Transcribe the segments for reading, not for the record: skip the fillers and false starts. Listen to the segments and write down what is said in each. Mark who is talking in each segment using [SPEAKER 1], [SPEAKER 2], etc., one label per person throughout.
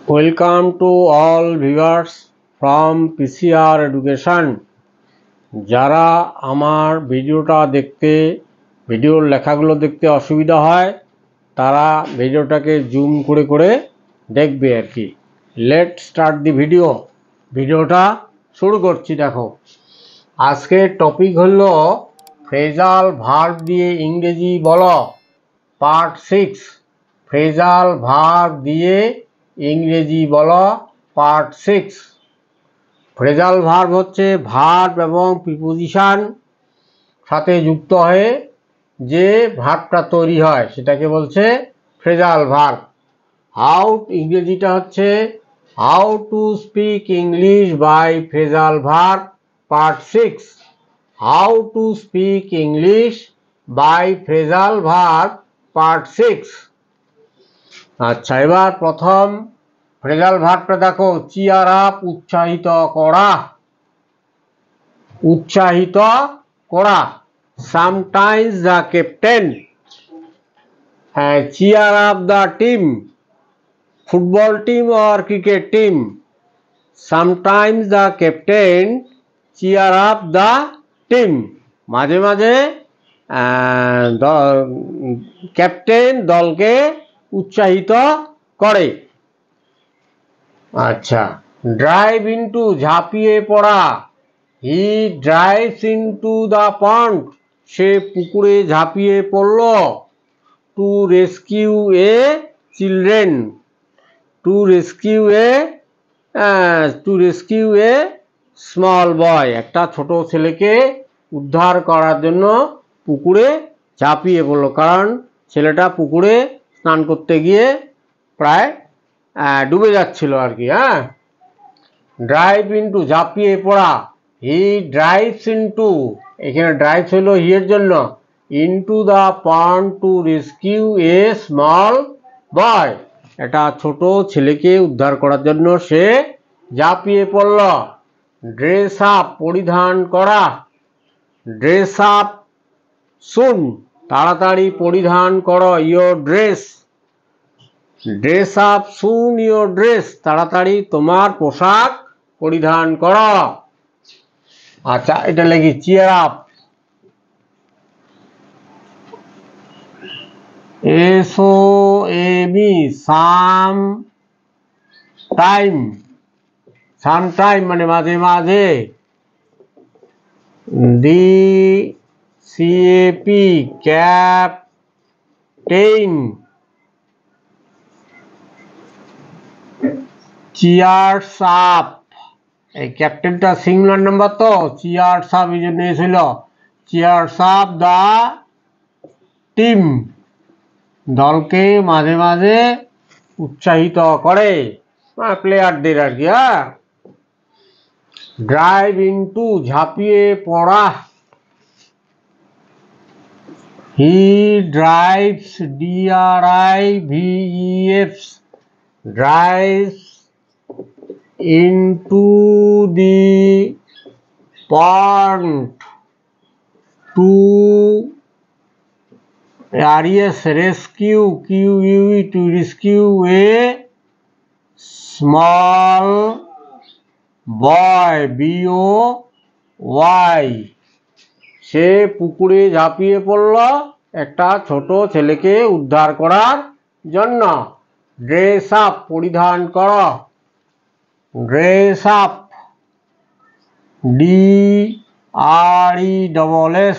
[SPEAKER 1] Welcome to all viewers from PCR Education. যারা আমার ভিডিওটা দেখতে ভিডিওর লেখাগুলো দেখতে অসুবিধা হয় তারা ভিডিওটাকে জুম করে করে দেখবে আর কি। লেট স্টার্ট দি ভিডিওটা শুরু করছি। দেখো, আজকের টপিক হলো ফ্রেজাল ভার্ব দিয়ে ইংরেজি বলো, পার্ট 6। ফ্রেজাল ভার্ব দিয়ে ইংরেজি বলো, পার্ট 6। ফ্রেজাল ভার্ব হচ্ছে ভার্ব এবং প্রিপোজিশন সাথে যুক্ত হয়ে যে ভার্বটা তৈরি হয় সেটাকে বলছে ফ্রেজাল ভার্ব। হাউ ইংরেজিটা হচ্ছে how to speak English by phrasal verb, part 6। How to speak English by phrasal verb, part 6। আচ্ছা, এবার প্রথম ফ্রেজাল ভার্বটা দেখো, চিয়ার আপ, উৎসাহিত করা। উৎসাহিত করা। Sometimes the captain cheer up the team, football team or cricket team. Sometimes the captain cheer up the team, মাঝে মাঝে ক্যাপ্টেন দলকে উৎসাহিত করে। আচ্ছা, ড্রাইভ ইনটু, ঝাঁপিয়ে পড়া। He drives into the pond, সে পুকুরে ঝাঁপিয়ে পড়ল। To rescue a children, to rescue a small boy, একটা ছোট ছেলেকে উদ্ধার করার জন্য পুকুরে ঝাঁপিয়ে পড়ল, কারণ ছেলেটা পুকুরে স্নান করতে গিয়ে প্রায় ডুবে যাচ্ছিল আর কি। ড্রাইভ ইনটু, ঝাঁপিয়ে পড়া। হি ড্রাইভস ইনটু, এখানে ড্রাইভস হলো হি এর জন্য, into the pond to rescue a small boy, একটা ছোট ছেলেকে উদ্ধার করার জন্য সে ঝাঁপিয়ে পড়ল। ড্রেস আপ, পরিধান করা। ড্রেস আপ সুন, তাড়াতাড়ি পরিধান করো your dress. Dress up soon your dress, তাড়াতাড়ি তোমার পোশাক পরিধান করো। আচ্ছা, এটা লিখি cheer up, SOME, some time, sometime মানে মাঝে মাঝে। DCAP, captain. চিয়ার্স আপ, এই ক্যাপ্টেনটা সিঙ্গুলার নাম্বার তো, চিয়ার্স আপ এই জন্য এসেছিল। চিয়ার্স আপ দ্য টিম, দলকে মাঝে মাঝে উৎসাহিত করে, প্লেয়ারদের আর কি। ড্রাইভ ইনটু, ঝাঁপিয়ে পড়া। He drives, DRIVES, drives into the pond to rescue, QUE, to rescue a small boy, BOY, সে পুকুরে ঝাঁপিয়ে পড়ল একটা ছোট ছেলেকে উদ্ধার করার জন্য। ড্রেস আপ, পরিধান করো। Dress up, DRESS,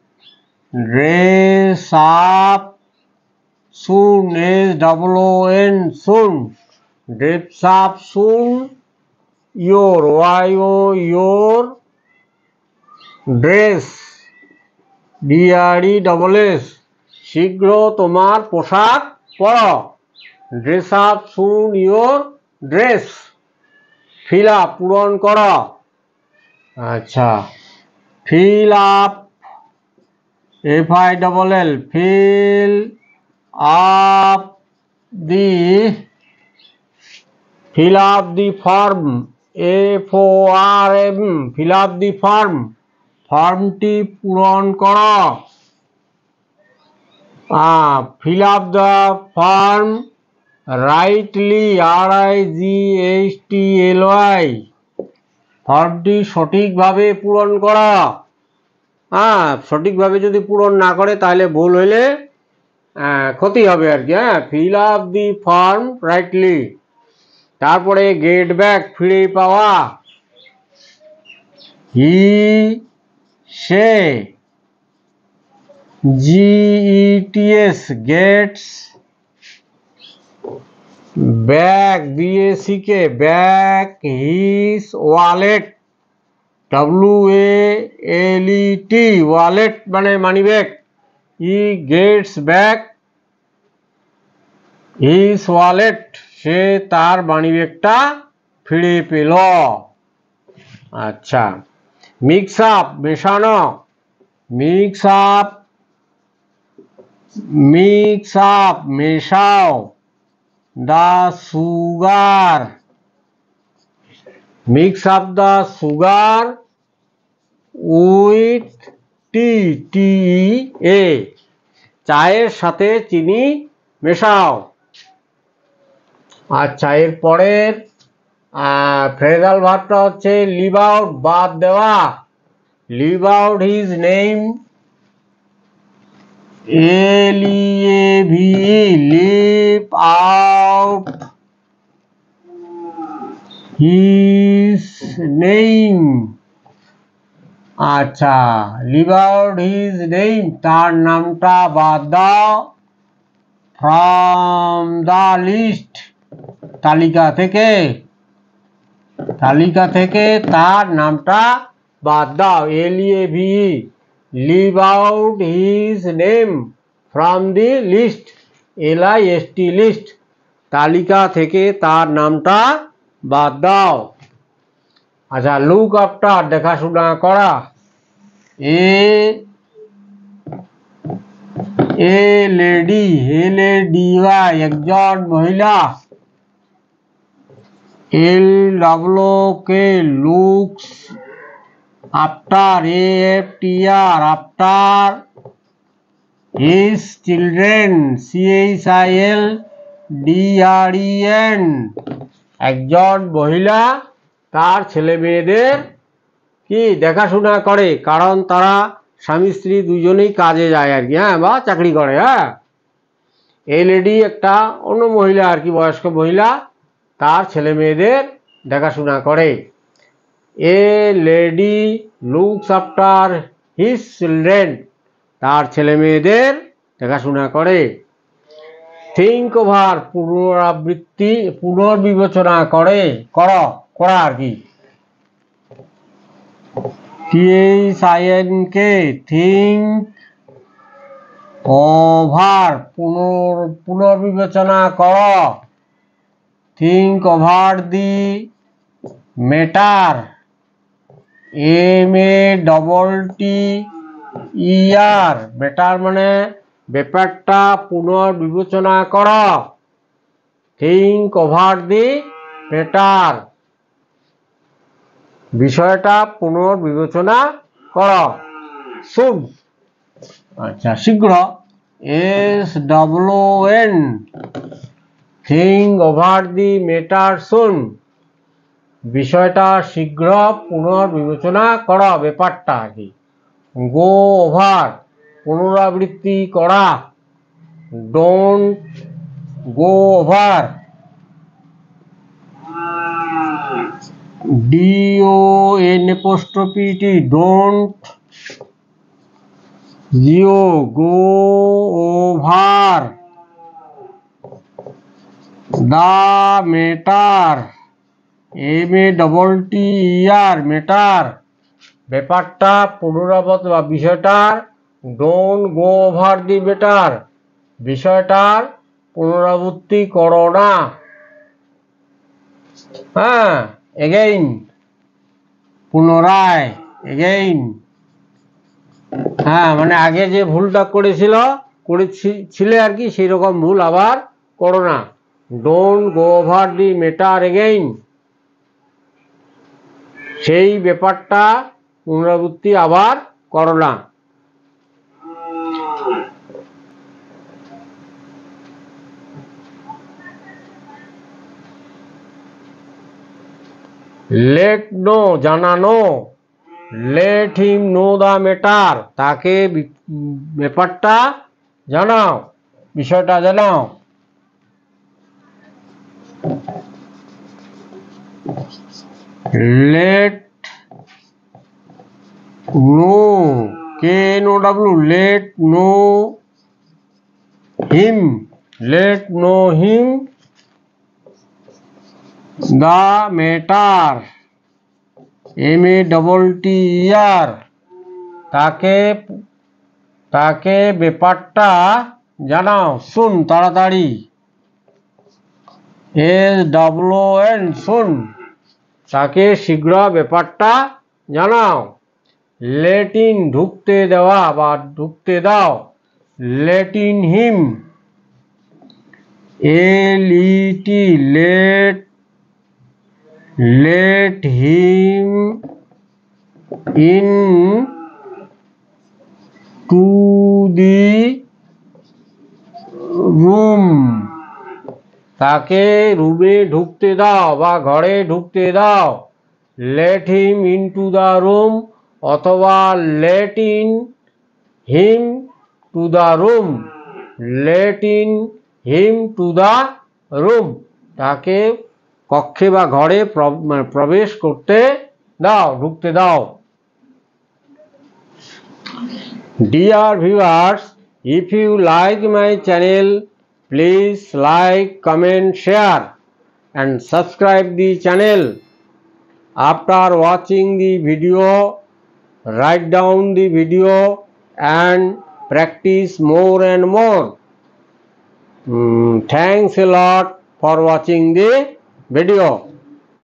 [SPEAKER 1] dress up soon, SOON, soon. Dress up soon your, YOUR dress, DRESS, শীঘ্র তোমার পোশাক পরো। Dress up soon your dress. Fill up, পূরণ করো। আচ্ছা, fill up, FILL, fill up the form, FORM, fill up the form, ফর্মটি পূরণ করো। Fill up the form rightly, RIGHTLY, ফর্মটি সঠিকভাবে পূরণ করা। হ্যাঁ, সঠিকভাবে যদি পূরণ না করে তাহলে ভুল হইলে ক্ষতি হবে আর কি। হ্যাঁ, fill up the form rightly. তারপরে গেট ব্যাক, ফিরে পাওয়া। হি, সে, GETS, gets back, BACK, back his wallet, WALET, wallet মানে money bag. He gets back his wallet, সে তার মানি ব্যাগটা ফিরে পেল। আচ্ছা, মিক্স আপ, মেশানো। মিক্স আপ, মেশাও। The sugar, mix up the sugar with TEA, চায়ের সাথে চিনি মেশাও। আচ্ছা, এরপরের ফ্রেজাল ভার্বটা হচ্ছে লিভ আউট, বাদ দেওয়া। Leave out his name, LEAVE, leave out his name. আচ্ছা, লিভ আউট হিজ নেম, তার নামটা বাদ দাও। ফ্রম দ্য লিস্ট, তালিকা থেকে। তালিকা থেকে তার নামটা বাদ দাও, LEAVE, leave out his name from the list, LIST, list, তালিকা থেকে তার নামটা বাদ দাও। আচ্ছা, লুক আফটার, দেখাশোনা করা। এ লেডি, LADY, একজন মহিলা। LOOK, looks after, AFTR, after his children, CHILDREN, একজন মহিলা তার ছেলে মেয়েদের কি দেখাশোনা করে, কারণ তারা স্বামী স্ত্রী দুজনেই কাজে যায় আর কি। হ্যাঁ, বা চাকরি করে। হ্যাঁ, এই লেডি একটা অন্য মহিলা আর কি, বয়স্ক মহিলা, তার ছেলে মেয়েদের দেখাশোনা করে। A lady looks after his children, তার ছেলে মেয়েদের দেখাশোনা করে। থিঙ্ক ওভার, পুনরাবৃত্তি, পুনর্বিবেচনা করা আর কি। THINK, থিঙ্ক ওভার, পুনর্বিবেচনা কর। Think over the matter, MATTER, matter মানে ব্যাপারটা পুনর্বিবেচনা কর। থিঙ্ক ওভার দি ম্যাটার, বিষয়টা পুনর্বিবেচনা কর। শুড, আচ্ছা, শীঘ্র, SWN, think over the matter soon, বিষয়টা শীঘ্র পুনর্বিবেচনা কর, ব্যাপারটা আর কি। গো ওভার, পুনরাবৃত্তি করা। Don't go over, DON'T, don't go over the matter, MATTER, matter, ব্যাপারটা পুনরাবৃত্তি বা বিষয়টার। Don't go over the matter, বিষয়টার পুনরাবৃত্তি করো না। হ্যাঁ, এগেইন, পুনরায়, এগেইন। হ্যাঁ, মানে আগে যে ভুলটা করেছিলে আর কি, সেই রকম ভুল আবার করো না। Don't go over the matter again, সেই ব্যাপারটা পুনরাবৃত্তি আবার করো না। let know জানানো, let him know the matter তাকে ব্যাপারটা জানাও, বিষয়টা জানাও। let know KNOW let know him, let know him the matter MATTER তাকে ব্যাপারটা জানাও, শুন তাড়াতাড়ি SWN শুন, তাকে শীঘ্র ব্যাপারটা জানাও। let in ঢুকতে দেওয়া বা ঢুকতে দাও, let in him LET let him in to the room তাকে রুমে ঢুকতে দাও বা ঘরে ঢুকতে দাও, let him into the room অথবা let in him to the room, let in him to the room তাকে কক্ষে বা ঘরে প্রবেশ করতে দাও, ঢুকতে দাও। Dear viewers, if you like my channel, please like, comment, share and subscribe the channel. After watching the video, write down the video and practice more and more. Thanks a lot for watching the video.